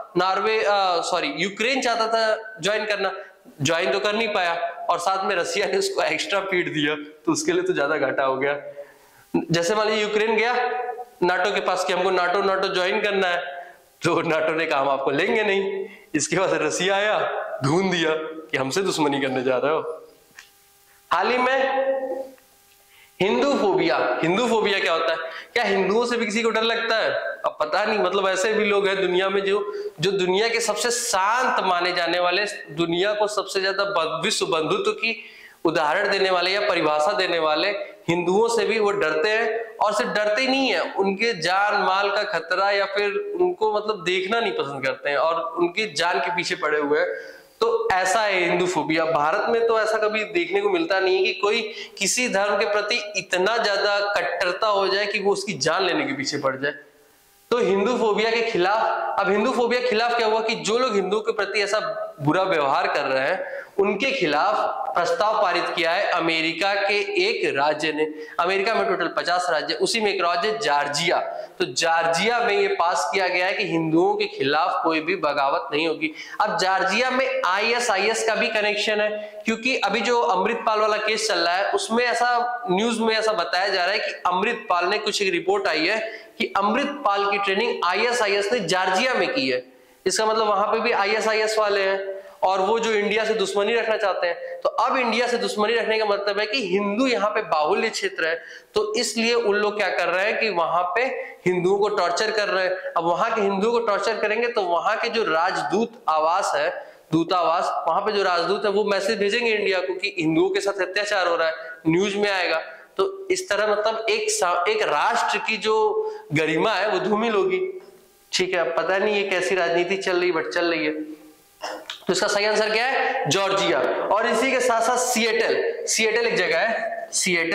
था, यूक्रेन चाहता था ज्वाइन करना, ज्वाइन तो कर नहीं पाया। और साथ में रसिया ने उसको एक्स्ट्रा फीड दिया, तो उसके लिए तो ज्यादा घाटा हो गया। जैसे मान लीजिए यूक्रेन गया नाटो के पास कि हमको नाटो ज्वाइन करना है, तो नाटो ने कहा हम आपको लेंगे नहीं। इसके बाद रसिया आया, ढूंढ दिया कि हमसे दुश्मनी करने जा रहे हो। हाल ही में हिंदूफोबिया क्या होता है? क्या हिंदुओं से भी किसी को डर लगता है? अब पता नहीं, मतलब ऐसे भी लोग हैं दुनिया में जो दुनिया के सबसे शांत माने जाने वाले, दुनिया को सबसे ज्यादा विश्व बंधुत्व की उदाहरण देने वाले या परिभाषा देने वाले हिंदुओं से भी वो डरते हैं। और सिर्फ डरते ही नहीं है, उनके जान माल का खतरा या फिर उनको मतलब देखना नहीं पसंद करते हैं और उनकी जान के पीछे पड़े हुए हैं। तो ऐसा है हिंदूफोबिया। भारत में तो ऐसा कभी देखने को मिलता नहीं है कि कोई किसी धर्म के प्रति इतना ज्यादा कट्टरता हो जाए कि वो उसकी जान लेने के पीछे पड़ जाए। तो हिंदूफोबिया के खिलाफ, अब हिंदूफोबिया के खिलाफ क्या हुआ कि जो लोग हिंदुओं के प्रति ऐसा बुरा व्यवहार कर रहे हैं उनके खिलाफ प्रस्ताव पारित किया है अमेरिका के एक राज्य ने। अमेरिका में टोटल 50 राज्य, उसी में एक राज्य जॉर्जिया। तो जॉर्जिया में ये पास किया गया है कि हिंदुओं के खिलाफ कोई भी बगावत नहीं होगी। अब जॉर्जिया में ISIS का भी कनेक्शन है, क्योंकि अभी जो अमृतपाल वाला केस चल रहा है उसमें ऐसा न्यूज में ऐसा बताया जा रहा है कि अमृतपाल ने, कुछ एक रिपोर्ट आई है कि अमृतपाल की ट्रेनिंग ISIS ने जॉर्जिया में की है। इसका मतलब वहां पे भी ISIS वाले हैं। और वो जो इंडिया से दुश्मनी रखना चाहते हैं। तो अब इंडिया से दुश्मनी रखने का मतलब है कि हिंदू यहाँ पे बाहुल्य क्षेत्र है, तो इसलिए उन लोग क्या कर रहे हैं कि वहां पे हिंदुओं को टॉर्चर कर रहे हैं। अब वहां के हिंदुओं को टॉर्चर करेंगे तो वहां के जो राजदूत आवास है, दूतावास, वहां पे जो राजदूत है वो मैसेज भेजेंगे इंडिया को कि हिंदुओं के साथ अत्याचार हो रहा है, न्यूज में आएगा। तो इस तरह मतलब एक राष्ट्र की जो गरिमा है वो धूमिल होगी। ठीक है, अब पता नहीं ये कैसी राजनीति चल रही, बट चल रही है। तो इसका सही आंसर क्या है? जॉर्जिया। और इसी के साथ साथ सिएटल एक जगह है,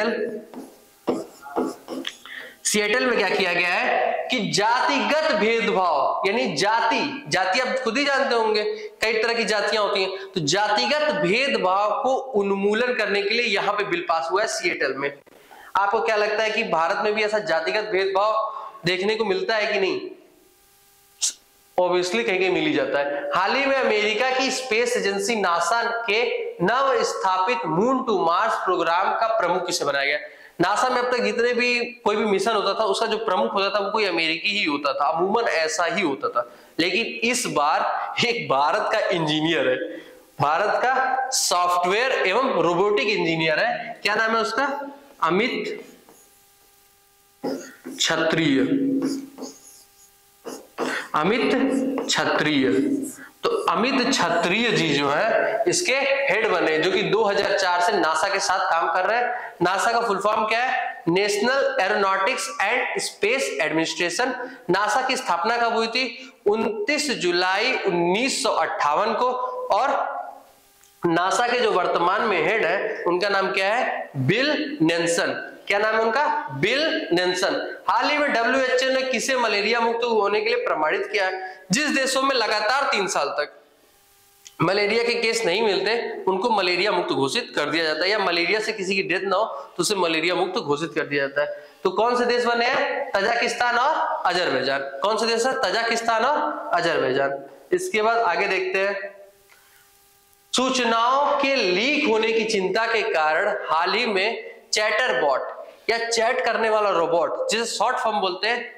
सिएटल में क्या किया गया है कि जातिगत भेदभाव, यानी जाति आप खुद ही जानते होंगे कई तरह की जातियां होती हैं, तो जातिगत भेदभाव को उन्मूलन करने के लिए यहां पे बिल पास हुआ है सिएटल में। आपको क्या लगता है कि भारत में भी ऐसा जातिगत भेदभाव देखने को मिलता है कि नहीं? ऑब्वियसली कहीं कहीं मिल ही जाता है। हाल ही में अमेरिका की स्पेस एजेंसी नासा के नव स्थापित मून टू मार्स प्रोग्राम का प्रमुख किसे बनाया गया? नासा में अब तक जितने भी कोई भी मिशन होता था उसका जो प्रमुख होता था वो कोई अमेरिकी ही होता था, अमूमन ऐसा ही होता था। लेकिन इस बार एक भारत का इंजीनियर है, भारत का सॉफ्टवेयर एवं रोबोटिक इंजीनियर है, क्या नाम है उसका? अमित क्षत्रिय। तो अमित क्षत्रिय जी जो है इसके हेड बने, जो कि 2004 से नासा के साथ काम कर रहे हैं। नासा का फुल फॉर्म क्या है? National aeronautics and space administration. NASA की स्थापना कब हुई थी? 29 जुलाई 1958 को। और नासा के जो वर्तमान में हेड है उनका नाम क्या है? Bill Nelson. क्या नाम है उनका? Bill Nelson. हाल ही में WHO ने किसे मलेरिया मुक्त होने के लिए प्रमाणित किया है? जिस देशों में लगातार 3 साल तक मलेरिया के केस नहीं मिलते उनको मलेरिया मुक्त घोषित कर दिया जाता है, या मलेरिया से किसी की डेथ ना हो तो उसे मलेरिया मुक्त घोषित कर दिया जाता है। तो कौन से देश बने हैं? तजाकिस्तान और अजरबैजान। कौन से देश है? तजाकिस्तान और अजरबैजान। इसके बाद आगे देखते हैं, सूचनाओं के लीक होने की चिंता के कारण हाल ही में चैटर बॉट या चैट करने वाला रोबोट, जिसे शॉर्ट फॉर्म बोलते हैं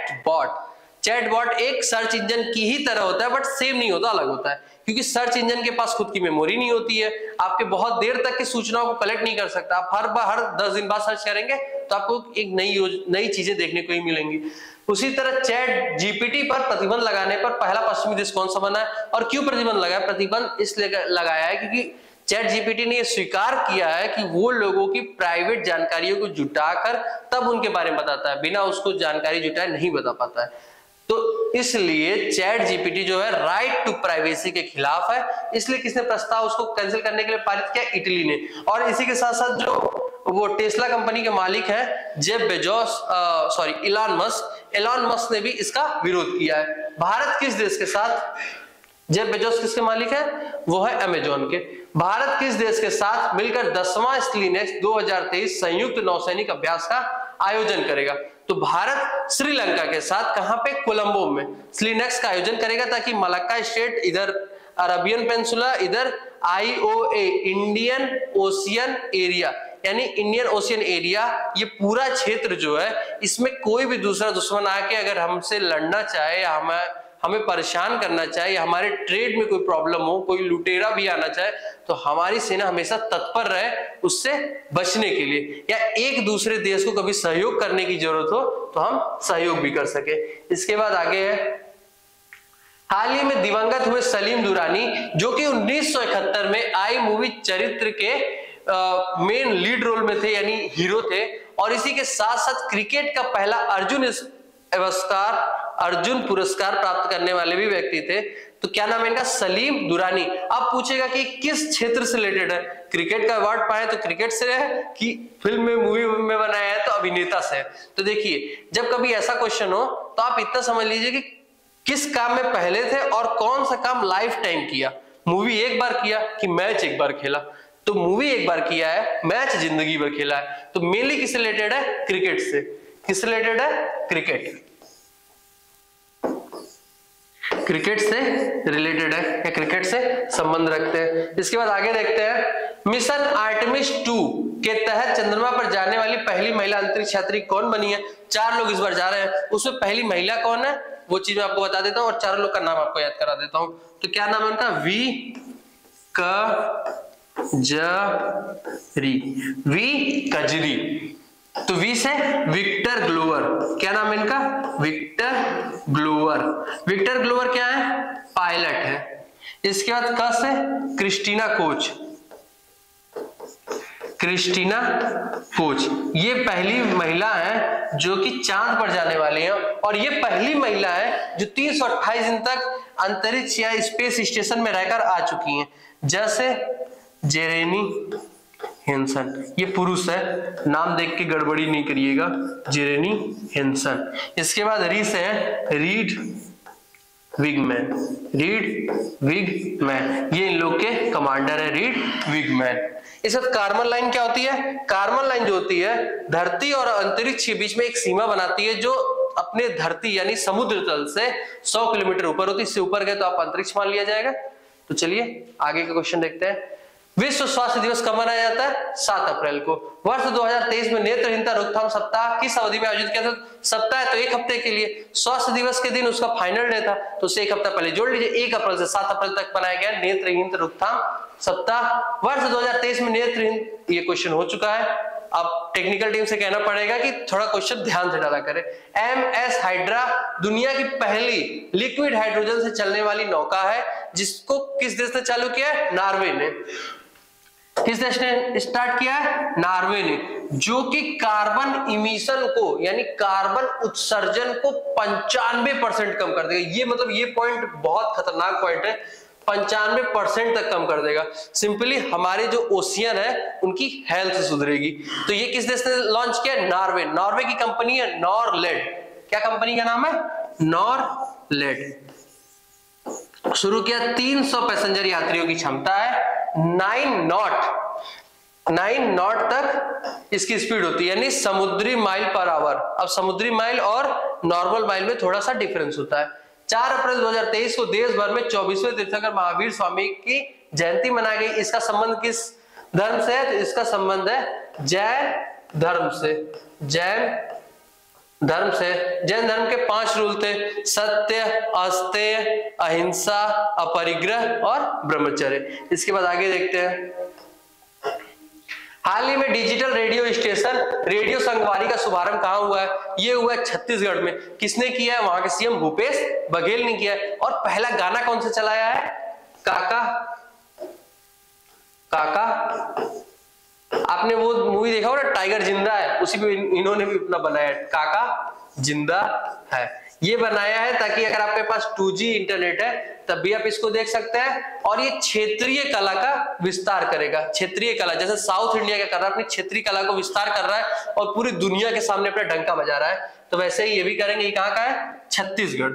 चैट बॉट एक सर्च इंजन की ही तरह होता है, बट सेम नहीं होता, अलग होता है। क्योंकि सर्च इंजन के पास खुद की मेमोरी नहीं होती है, आपके बहुत देर तक की सूचनाओं को कलेक्ट नहीं कर सकता। आप हर 10 दिन बाद सर्च करेंगे तो आपको एक नई चीजें देखने को ही मिलेंगी। उसी तरह चैट जीपीटी पर प्रतिबंध लगाने पर पहला पश्चिमी देश कौन सा बना है? और क्यों प्रतिबंध लगाया? प्रतिबंध इसलिए लगाया है क्योंकि चैट जीपीटी ने यह स्वीकार किया है कि वो लोगों की प्राइवेट जानकारियों को जुटाकर तब उनके बारे में बताता है, बिना उसको जानकारी जुटाए नहीं बता पाता है। तो इसलिए चैट जीपीटी जो है राइट टू प्राइवेसी के खिलाफ है, इसलिए किसने प्रस्ताव उसको कैंसिल करने के लिए पारित किया? इटली ने। और इसी के साथ साथ जो वो टेस्ला कंपनी के मालिक है जेफ बेजोस, एलॉन मस्क ने भी इसका विरोध किया है। भारत किस देश के साथ? जेफ बेजोस किसके मालिक है? वो है अमेजोन के। भारत किस देश के साथ मिलकर 10वां स्लीनेक्स 2023 संयुक्त नौसैनिक अभ्यास का आयोजन करेगा? तो भारत श्रीलंका के साथ कहां पे? कोलंबो में स्लीनेक्स का आयोजन करेगा, ताकि मलक्का स्टेट, इधर अरबियन पेनिनसुला, इधर IOA इंडियन ओशियन एरिया, यानी इंडियन ओशियन एरिया, ये पूरा क्षेत्र जो है इसमें कोई भी दूसरा दुश्मन आके अगर हमसे लड़ना चाहे या हमें परेशान करना चाहे या हमारे ट्रेड में कोई प्रॉब्लम हो, कोई लुटेरा भी आना चाहे, तो हमारी सेना हमेशा तत्पर रहे उससे बचने के लिए, या एक दूसरे देश को कभी सहयोग करने की जरूरत हो तो हम सहयोग भी कर सके। इसके बाद आगे है, हाल ही में दिवंगत हुए सलीम दुरानी, जो कि 1971 में आई मूवी चरित्र के मेन लीड रोल में थे, यानी हीरो थे, और इसी के साथ साथ क्रिकेट का पहला अर्जुन पुरस्कार प्राप्त करने वाले भी व्यक्ति थे। तो क्या नाम है इनका? सलीम दुरानी। अब पूछेगा कि किस क्षेत्र से रिलेटेड है? क्रिकेट का अवार्ड पाए तो क्रिकेट से है, कि फिल्म में मूवी में बनाया है तो अभिनेता से है। तो देखिए, जब कभी ऐसा क्वेश्चन हो तो आप इतना समझ लीजिए कि किस काम में पहले थे और कौन सा काम लाइफ टाइम किया। मूवी एक बार किया कि मैच एक बार खेला? तो मूवी एक बार किया है, मैच जिंदगी भर खेला है। तो मेनली किससे रिलेटेड है? क्रिकेट से। किससे रिलेटेड है? क्रिकेट से रिलेटेड है, या क्रिकेट से संबंध रखते हैं। इसके बाद आगे देखते हैं, मिशन आर्टेमिस 2 के तहत चंद्रमा पर जाने वाली पहली महिला अंतरिक्ष यात्री कौन बनी है? 4 लोग इस बार जा रहे हैं, उसमें पहली महिला कौन है वो चीज मैं आपको बता देता हूं और 4 लोग का नाम आपको याद करा देता हूं। तो क्या नाम है उनका? V Kajri, V Kajri. तो वी से विक्टर ग्लोवर, क्या नाम है इनका? Victor Glover. विक्टर ग्लोवर क्या है? पायलट है। इसके बाद क से क्रिस्टीना कोच, क्रिस्टीना कोच ये पहली महिला है जो कि चांद पर जाने वाली है, और ये पहली महिला है जो 328 दिन तक अंतरिक्ष या स्पेस स्टेशन में रहकर आ चुकी हैं। जैसे जेरेनी हेंसन, ये पुरुष है, नाम देख के गड़बड़ी नहीं करिएगा, जेरेनी हेंसन। इसके बाद री से है रीड विगमैन, रीड विगमैन, ये इन लोग के कमांडर है, रीड विगमैन। इस वक्त कार्बन लाइन क्या होती है? कार्बन लाइन जो होती है धरती और अंतरिक्ष के बीच में एक सीमा बनाती है, जो अपने धरती यानी समुद्र तल से 100 किलोमीटर ऊपर होती है। इससे ऊपर गए तो आप अंतरिक्ष मान लिया जाएगा। तो चलिए आगे का क्वेश्चन देखते हैं। विश्व स्वास्थ्य दिवस कब मनाया जाता है? 7 अप्रैल को। वर्ष 2023 में नेत्रहीनता रोकथाम सप्ताह किस अवधि में आयोजित किया था? सप्ताह है तो 1 हफ्ते के लिए, स्वास्थ्य दिवस के दिन उसका फाइनल डे था, तो उसे 1 हफ्ता पहले जोड़ लीजिए। 1 अप्रैल से 7 अप्रैल तक बनाया गया नेत्रहीनता रोकथाम सप्ताह। वर्ष 2023 में नेत्रहीन, ये क्वेश्चन हो चुका है। अब टेक्निकल टीम से कहना पड़ेगा कि थोड़ा क्वेश्चन ध्यान से डाला करें। MS हाइड्रा दुनिया की पहली लिक्विड हाइड्रोजन से चलने वाली नौका है, जिसको किस देश ने चालू किया है? नॉर्वे ने। किस देश ने स्टार्ट किया है? नॉर्वे ने, जो कि कार्बन इमिशन को यानी कार्बन उत्सर्जन को 95% कम कर देगा। ये मतलब ये पॉइंट बहुत खतरनाक पॉइंट है, 95% तक कम कर देगा। सिंपली हमारे जो ओशियन है उनकी हेल्थ सुधरेगी। तो ये किस देश ने लॉन्च किया? नॉर्वे। नॉर्वे की कंपनी है नॉरलेड। क्या कंपनी का नाम है? नॉरलेड। शुरू किया, 300 पैसेंजर यात्रियों की क्षमता है, 9 नॉट तक इसकी स्पीड होती है, यानी समुद्री माइल पर आवर। अब समुद्री माइल और नॉर्मल माइल में थोड़ा सा डिफरेंस होता है। 4 अप्रैल 2023 को देश भर में 24वें तीर्थंकर महावीर स्वामी की जयंती मनाई गई। इसका संबंध किस धर्म से है? तो इसका संबंध है जैन धर्म से। जैन धर्म से। जैन धर्म के 5 रूल थे: सत्य, अस्तेय, अहिंसा, अपरिग्रह और ब्रह्मचर्य। इसके बाद आगे देखते हैं। हाल ही में डिजिटल रेडियो स्टेशन रेडियो संगवारी का शुभारंभ कहां हुआ है? ये हुआ है छत्तीसगढ़ में। किसने किया है? वहां के सीएम भूपेश बघेल ने किया है। और पहला गाना कौन सा चलाया है? काका। काका, आपने वो मूवी देखा होगा ना, टाइगर जिंदा है, उसी में इन्होंने भी अपना बनाया, काका जिंदा है। ये बनाया है ताकि अगर आपके पास 2G इंटरनेट है तब भी आप इसको देख सकते हैं। और ये क्षेत्रीय कला का विस्तार करेगा। क्षेत्रीय कला, जैसे साउथ इंडिया क्या कर रहा है, अपनी क्षेत्रीय कला को विस्तार कर रहा है और पूरी दुनिया के सामने अपना डंका बजा रहा है, तो वैसे ही ये भी करेंगे। ये कहां का है? छत्तीसगढ़।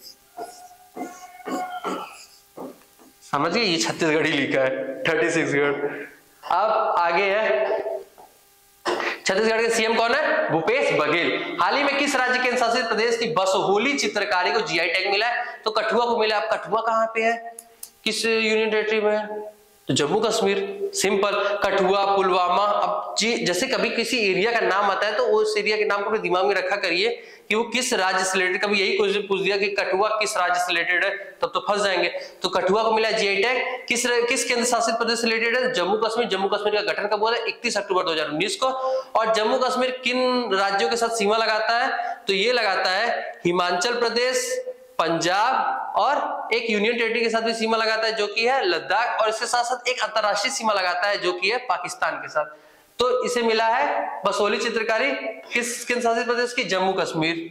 समझ गए? ये छत्तीसगढ़ ही लिखा है, 36गढ़। अब आगे है, छत्तीसगढ़ के सीएम कौन है? भूपेश बघेल। हाल ही में किस राज्य केंद्र शासित प्रदेश की बसोहली चित्रकारी को GI टैग मिला है? तो कठुआ को मिला। अब कठुआ कहां पे है? किस यूनियन टेरिटरी में है? तो जम्मू कश्मीर। सिंपल। कठुआ, पुलवामा। अब जैसे कभी किसी एरिया का नाम आता है तो उस एरिया के नाम को अपने दिमाग में रखा करिए कि वो किस राज्य से रिलेटेड। कभी यही क्वेश्चन पूछ दिया कि कठुआ किस राज्य से रिलेटेड है, तब तो फंस जाएंगे। तो कठुआ को मिला GI टैग। किस केंद्र शासित प्रदेश से रिलेटेड है? जम्मू कश्मीर। जम्मू कश्मीर का गठन कब हुआ था? 31 अक्टूबर 2019 को। और जम्मू कश्मीर किन राज्यों के साथ सीमा लगाता है? तो ये लगाता है हिमाचल प्रदेश, पंजाब और एक यूनियन टेरिटरी के साथ भी सीमा लगाता है जो कि है लद्दाख। और इसके साथ साथ एक अंतरराष्ट्रीय सीमा लगाता है जो कि है पाकिस्तान के साथ। तो इसे मिला है बसोहली चित्रकारी किस केंद्र शासित प्रदेश की? जम्मू कश्मीर।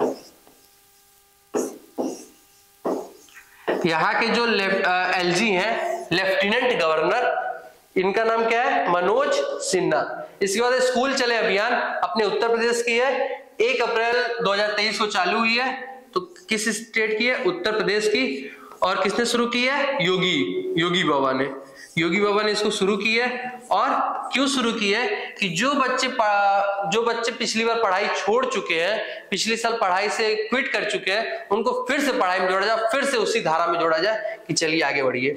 यहाँ के जो LG हैं, लेफ्टिनेंट गवर्नर, इनका नाम क्या है? मनोज सिन्हा। इसके बाद स्कूल चले अभियान अपने उत्तर प्रदेश की है, 1 अप्रैल 2023 को चालू हुई है। तो किस स्टेट की है? उत्तर प्रदेश की। और किसने शुरू की है? योगी बाबा ने। योगी बाबा ने इसको शुरू की है। और क्यों शुरू की है? कि जो बच्चे पिछली बार पढ़ाई छोड़ चुके हैं, पिछले साल पढ़ाई से क्विट कर चुके हैं, उनको फिर से पढ़ाई में जोड़ा जाए, फिर से उसी धारा में जोड़ा जाए कि चलिए आगे बढ़िए।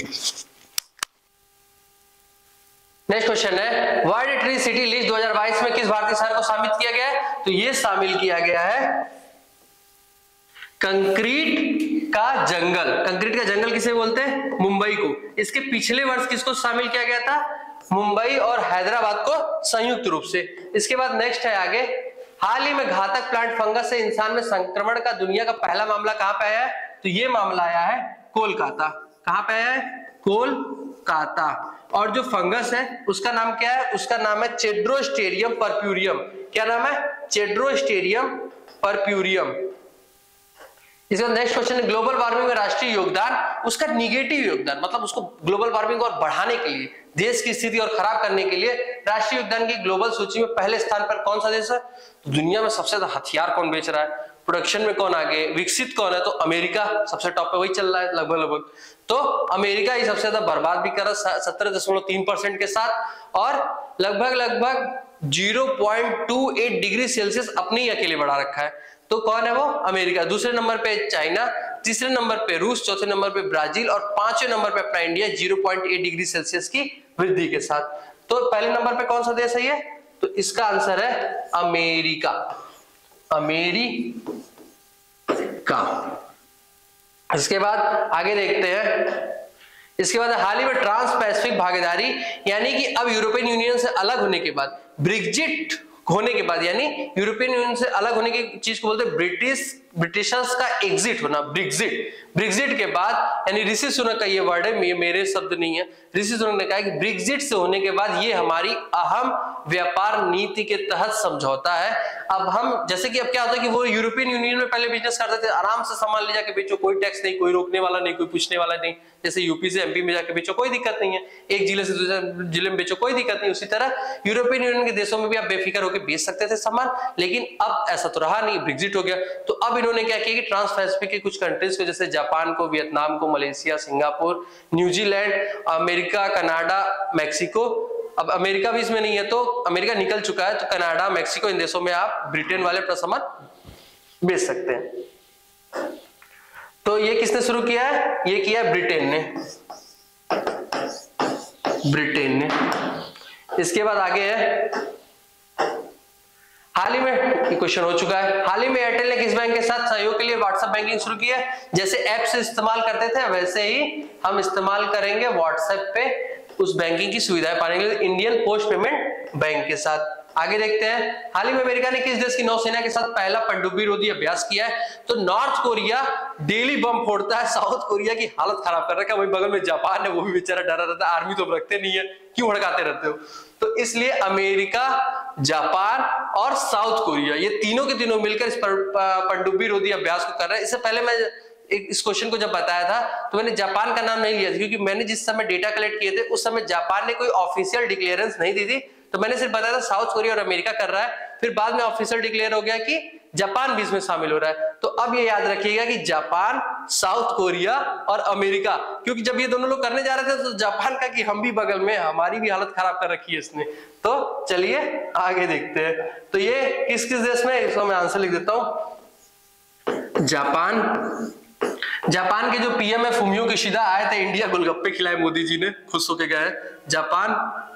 नेक्स्ट क्वेश्चन है, वर्ल्ड ट्री सिटी लिस्ट 2022 में किस भारतीय शहर को शामिल किया गया है? तो ये शामिल किया गया है कंक्रीट का जंगल, कंक्रीट का जंगल किसे बोलते हैं? मुंबई को। इसके पिछले वर्ष किसको शामिल किया गया था? मुंबई और हैदराबाद को संयुक्त रूप से। इसके बाद नेक्स्ट है आगे, हाल ही में घातक प्लांट फंगस से इंसान में संक्रमण का दुनिया का पहला मामला कहां पे आया है? तो ये मामला आया है कोलकाता। कहां पे आया है? कोलकाता। और जो फंगस है उसका नाम क्या है? उसका नाम है चेड्रोस्टेरियम परप्यूरियम। क्या नाम है? चेड्रोस्टेरियम परप्यूरियम। इसका नेक्स्ट क्वेश्चन है, ग्लोबल वार्मिंग में राष्ट्रीय योगदान, उसका निगेटिव योगदान, मतलब उसको ग्लोबल वार्मिंग को और बढ़ाने के लिए, देश की स्थिति और खराब करने के लिए राष्ट्रीय योगदान की ग्लोबल सूची में पहले स्थान पर कौन सा देश है? तो दुनिया में सबसे ज्यादा हथियार कौन बेच रहा है, प्रोडक्शन में कौन आगे, विकसित कौन है? तो अमेरिका सबसे टॉप पे वही चल रहा है लगभग। तो अमेरिका ही सबसे ज्यादा बर्बाद भी कर रहा है 17.3% के साथ, और लगभग 0.28 डिग्री सेल्सियस अपने ही अकेले बढ़ा रखा है। तो कौन है वो? अमेरिका। दूसरे नंबर पे चाइना, तीसरे नंबर पे रूस, चौथे नंबर पे ब्राजील और पांचवें नंबर पे अपना इंडिया 0.8 डिग्री सेल्सियस की वृद्धि के साथ। तो पहले नंबर पे कौन सा देश है ये? तो इसका आंसर है अमेरिका। अमेरिका। इसके बाद आगे देखते हैं। इसके बाद हाल ही में ट्रांस पैसिफिक भागीदारी, यानी कि अब यूरोपियन यूनियन से अलग होने के बाद, ब्रेग्जिट होने के बाद, यानी यूरोपियन यूनियन से अलग होने की चीज को बोलते हैं ब्रिटिशर्स का एग्जिट होना, ब्रेग्जिट के बाद, यानी ऋषि सुनक का ये वर्ड है, ये मेरे शब्द नहीं है, ऋषि सुनक ने कहा कि ब्रेग्जिट से होने के बाद ये हमारी अहम व्यापार नीति के तहत समझौता है। अब हम, जैसे कि अब क्या होता है कि वो यूरोपियन यूनियन में पहले बिजनेस करते थे, आराम से सामान ले जाके बेचो, कोई टैक्स नहीं, कोई रोकने वाला नहीं, कोई पूछने वाला नहीं। जैसे यूपी से एमपी में जाके बेचो कोई दिक्कत नहीं है, एक जिले से दूसरे जिले में बेचो कोई दिक्कत नहीं। उसी तरह यूरोपियन यूनियन के देशों में भी आप बेफिक्र होकर बेच सकते थे सामान, लेकिन अब ऐसा तो रहा नहीं, ब्रेग्जिट हो गया। तो अब इन्होंने क्या किया कि ट्रांस पैसिफिक के कुछ कंट्रीज को, जैसे जापान को, वियतनाम को, Malaysia, Singapore, New Zealand, America, Canada, Mexico, अब अमेरिका भी इसमें नहीं है तो अमेरिका निकल चुका है, तो कनाडा, मैक्सिको, इन देशों में आप ब्रिटेन वाले सामान बेच सकते हैं। तो ये किसने शुरू किया है? ये किया है ब्रिटेन ने। इसके बाद आगे है, हाल ही में क्वेश्चन हो चुका है, हाल ही में एयरटेल ने किस बैंक के साथ सहयोग के लिए व्हाट्सएप बैंकिंग शुरू की है? जैसे ऐप से इस्तेमाल करते थे वैसे ही हम इस्तेमाल करेंगे व्हाट्सएप पे उस बैंकिंग की सुविधाएं पाने के लिए, इंडियन पोस्ट पेमेंट बैंक के साथ। आगे देखते हैं, हाल ही में अमेरिका ने किस देश की नौसेना के साथ पहला पनडुब्बी रोधी अभ्यास किया है? तो नॉर्थ कोरिया डेली बम फोड़ता है, साउथ कोरिया की हालत खराब कर रखा है, वही बगल में जापान है, वो भी बेचारा डरा रहता है, आर्मी तो रखते नहीं है, क्यों भड़काते रहते हो? तो इसलिए अमेरिका, जापान और साउथ कोरिया, ये तीनों के तीनों मिलकर इस पनडुब्बी रोधी अभ्यास को कर रहे हैं। इससे पहले मैं इस क्वेश्चन को जब बताया था तो मैंने जापान का नाम नहीं लिया था, क्योंकि मैंने जिस समय डेटा कलेक्ट किए थे उस समय जापान ने कोई ऑफिशियल डिक्लेरेंस नहीं दी थी, तो मैंने सिर्फ बताया था साउथ कोरिया और अमेरिका कर रहा है। फिर बाद में ऑफिशियल डिक्लेयर हो गया कि जापान भी इसमें शामिल हो रहा है। तो अब ये याद रखिएगा कि जापान, साउथ कोरिया और अमेरिका, क्योंकि जब ये दोनों लोग करने जा रहे थे तो जापान का कि हम भी बगल में, हमारी भी हालत खराब कर रखी है इसने। तो चलिए आगे देखते हैं, तो ये किस किस देश में, इसको मैं आंसर लिख देता हूं। जापान के जो पीएम है फुमियो किशिदा आए थे इंडिया, गोलगप्पे खिलाए मोदी जी ने, खुश होके गए। जापान,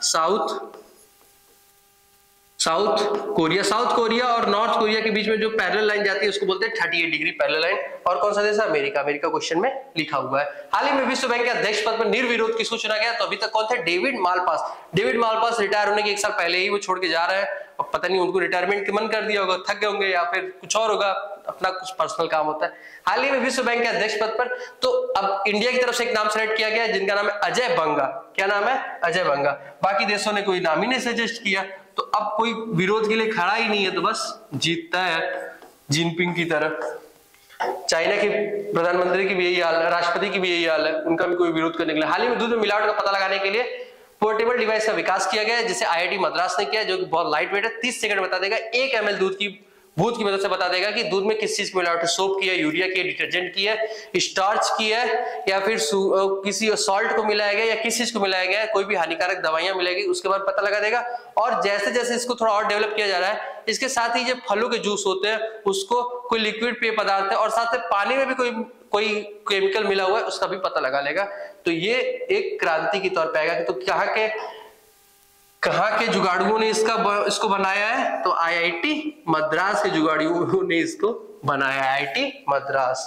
साउथ कोरिया और नॉर्थ कोरिया के बीच में जो पैरेलल लाइन जाती है उसको बोलते हैं 38 डिग्री पैरेलल लाइन। और कौन सा देश है? अमेरिका क्वेश्चन में लिखा हुआ है। हाल ही में विश्व बैंक के अध्यक्ष पद पर निर्विरोध किसको चुना गया? तो अभी तक कौन थे? डेविड मालपास रिटायर होने के एक साल पहले ही वो छोड़ के जा रहे हैं, और पता नहीं उनको रिटायरमेंट मन कर दिया होगा, थक गए होंगे या फिर कुछ और होगा, अपना कुछ पर्सनल काम होता है। हाल ही में विश्व बैंक के अध्यक्ष पद पर तो अब इंडिया की तरफ से एक नाम सेलेक्ट किया गया जिनका नाम है अजय बंगा। क्या नाम है? अजय बंगा। बाकी देशों ने कोई नाम ही नहीं सजेस्ट किया, तो अब कोई विरोध के लिए खड़ा ही नहीं है, तो बस जीतता है जिनपिंग की तरह। चाइना के प्रधानमंत्री की भी यही हाल है, राष्ट्रपति की भी यही हाल है, उनका भी कोई विरोध करने के लिए। हाल ही में दूध में मिलावट का पता लगाने के लिए पोर्टेबल डिवाइस का विकास किया गया है, जिसे आईआईटी मद्रास ने किया, जो कि बहुत लाइट वेट है, 30 सेकंड बता देगा, 1 ml दूध की मदद से बता देगा कि दूध में किस चीज की मिलावट है, सोप की है, यूरिया की है, डिटर्जेंट की है, स्टार्च की है, या फिर किसी सॉल्ट को मिलाया गया या किस चीज को मिलाया गया है, कोई भी हानिकारक दवाइयां मिलेगी उसके बाद पता लगा देगा। और जैसे जैसे इसको थोड़ा और डेवलप किया जा रहा है, इसके साथ ही जो फलों के जूस होते हैं उसको कोई लिक्विड पेय पदार्थ है और साथ में पानी में भी कोई केमिकल मिला हुआ है उसका भी पता लगा लेगा। तो ये एक क्रांति के तौर पर आएगा। तो कहाँ के जुगाड़ुओं ने इसको बनाया है? तो आईआईटी मद्रास के जुगाड़ुओं ने इसको बनाया, आईआईटी मद्रास।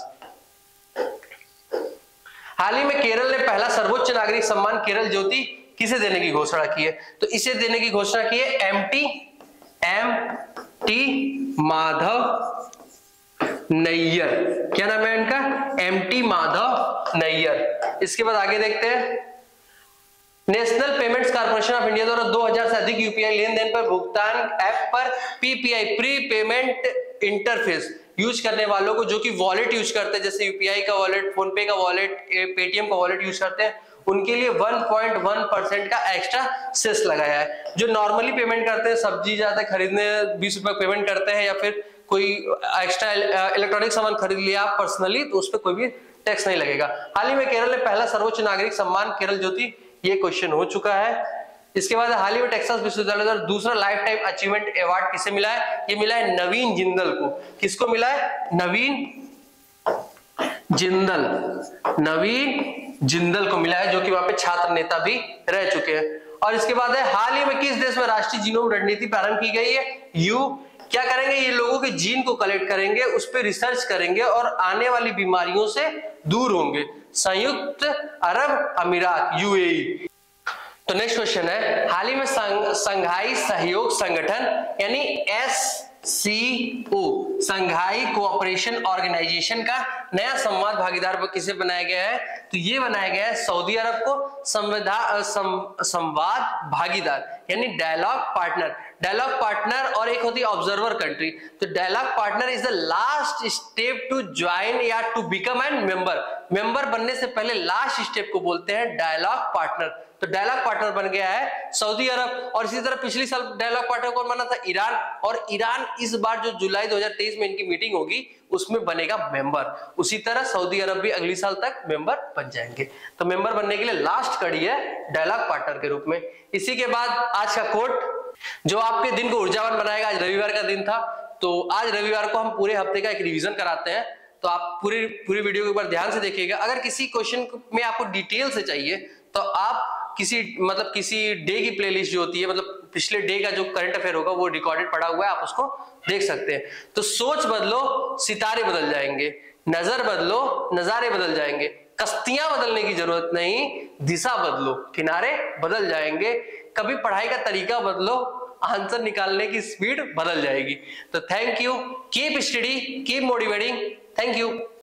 हाल ही में केरल ने पहला सर्वोच्च नागरिक सम्मान केरल ज्योति किसे देने की घोषणा की है? तो इसे देने की घोषणा की है एमटी माधव नैयर। क्या नाम है इनका? एमटी माधव नैयर। इसके बाद आगे देखते हैं, national payments corporation of India द्वारा 2000 से अधिक यूपीआई लेन देन पर भुगतान ऐप पर PPI pre payment interface use करने वालों को, जो कि वॉलेट यूज करते हैं, जैसे यूपीआई का वॉलेट, फोन पे का वॉलेट, पेटीएम का वॉलेट यूज करते हैं, उनके लिए 1.1% का एक्स्ट्रा सेस लगाया है। जो नॉर्मली पेमेंट करते हैं, सब्जी जाते हैं खरीदने 20 रुपए पेमेंट करते हैं, या फिर कोई एक्स्ट्रा इलेक्ट्रॉनिक सामान खरीद लिया आप पर्सनली, तो उस पर कोई भी टैक्स नहीं लगेगा। हाल ही में केरल ने पहला सर्वोच्च नागरिक सम्मान केरल ज्योति, ये क्वेश्चन हो चुका है। इसके बाद हाल ही में टेक्सास विश्वविद्यालय द्वारा दूसरा लाइफ टाइम अचीवमेंट अवार्ड किसे मिला है? ये मिला है नवीन जिंदल को। किसको मिला है? नवीन जिंदल को मिला है, जो कि वहां पे छात्र नेता भी रह चुके हैं। और इसके बाद है, हाल ही में किस देश में राष्ट्रीय जीनोम रणनीति प्रारंभ की गई है? क्या करेंगे? ये लोगों के जीन को कलेक्ट करेंगे, उस पर रिसर्च करेंगे और आने वाली बीमारियों से दूर होंगे। संयुक्त अरब अमीरात, यूएई। तो नेक्स्ट क्वेश्चन है, हाल ही में संघाई सहयोग संगठन यानी SCO, संघाई कोऑपरेशन ऑर्गेनाइजेशन का नया संवाद भागीदार किसे बनाया गया है? तो ये बनाया गया है सऊदी अरब को संवाद भागीदार यानी डायलॉग पार्टनर, और एक होती है ऑब्जर्वर कंट्री। तो dialogue partner is the last step to join या टू बिकम एन मेंबर बनने से पहले लास्ट स्टेप को बोलते हैं डायलॉग पार्टनर। तो डायलॉग पार्टनर बन गया है सऊदी अरब। और इसी तरह पिछली साल डायलॉग पार्टनर कौन बना था? ईरान। और ईरान इस बार जो जुलाई 2023 में इनकी मीटिंग होगी उसमें बनेगा मेंबर। उसी तरह सऊदी अरब भी अगली साल तक मेंबर बन जाएंगे। तो मेंबर बनने के लिए लास्ट कड़ी है डायलॉग पार्टननर के रूप में। इसी के बाद आज का कोट जो आपके दिन को ऊर्जावान बनाएगा। आज रविवार का दिन था, तो आज रविवार को हम पूरे हफ्ते का एक रिवीजन कराते हैं, तो आप पूरी वीडियो को एक बार ध्यान से देखिएगा। अगर किसी क्वेश्चन में आपको डिटेल से चाहिए तो आप किसी डे की प्लेलिस्ट जो होती है, मतलब पिछले डे का जो करंट अफेयर होगा वो रिकॉर्डेड पड़ा हुआ है, आप उसको देख सकते हैं। तो सोच बदलो, सितारे बदल जाएंगे, नजर बदलो, नजारे बदल जाएंगे, कश्तियां बदलने की जरूरत नहीं, दिशा बदलो, किनारे बदल जाएंगे। कभी पढ़ाई का तरीका बदलो, आंसर निकालने की स्पीड बदल जाएगी। तो thank you, keep study, keep motivating, thank you.